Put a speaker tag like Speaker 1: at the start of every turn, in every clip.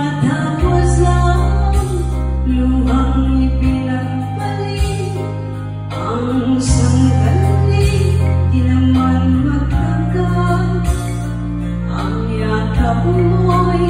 Speaker 1: matapos lang luhang ipinagpalit. Ang sanggaling di naman magtagal. Ang yakap mo'y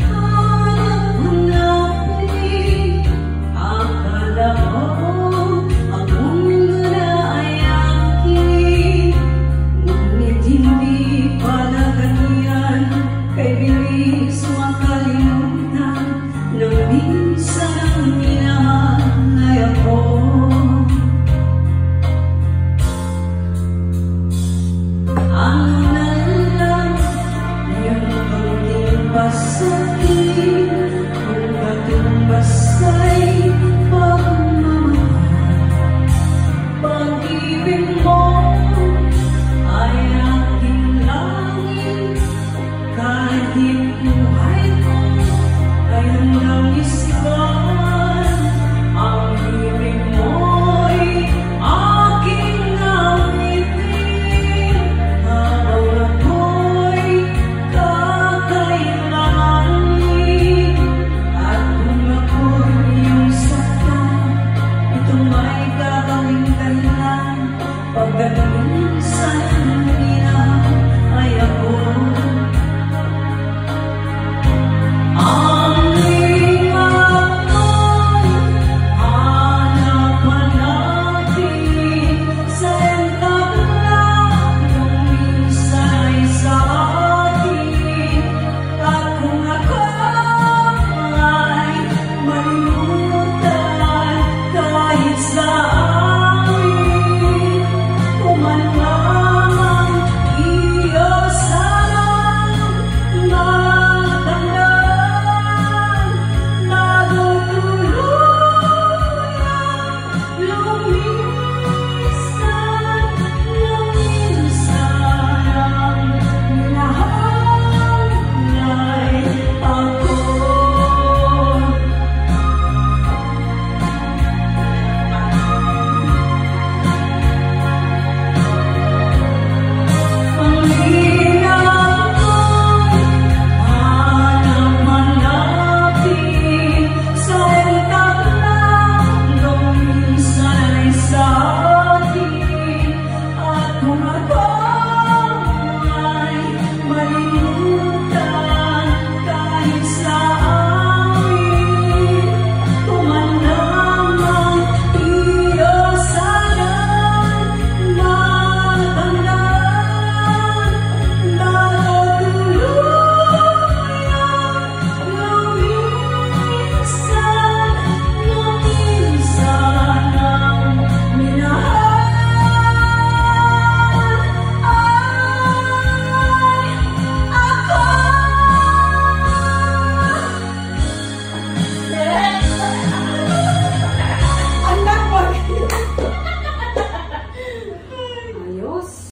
Speaker 1: hanap-hanapin. Akala ko ang mundo na ay akin, ngunit hindi pala ganyan. Kay bilis makalimutan nang minsan ang minahal ay ako. Ano na lang yung pagiging pasakit.